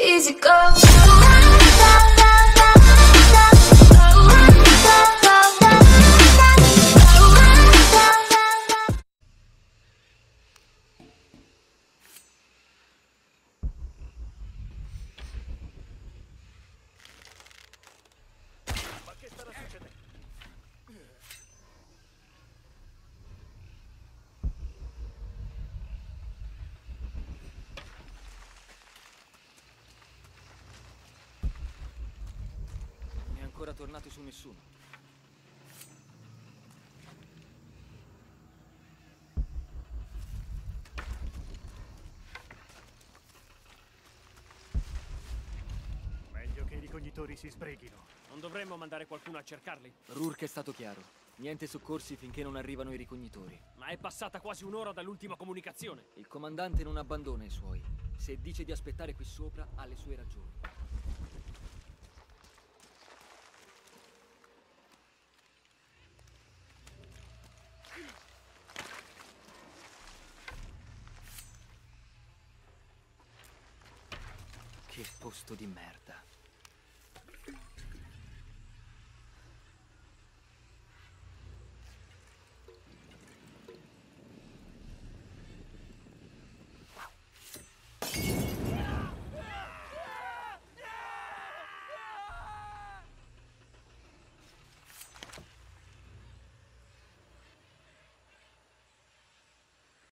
easy go. Ma che starà succedendo? Non è ancora tornato su nessuno. Meglio che i ricognitori si sbreghino. Non dovremmo mandare qualcuno a cercarli? Rourke è stato chiaro. Niente soccorsi finché non arrivano i ricognitori. Ma è passata quasi un'ora dall'ultima comunicazione. Il comandante non abbandona i suoi. Se dice di aspettare qui sopra, ha le sue ragioni. Che posto di merda.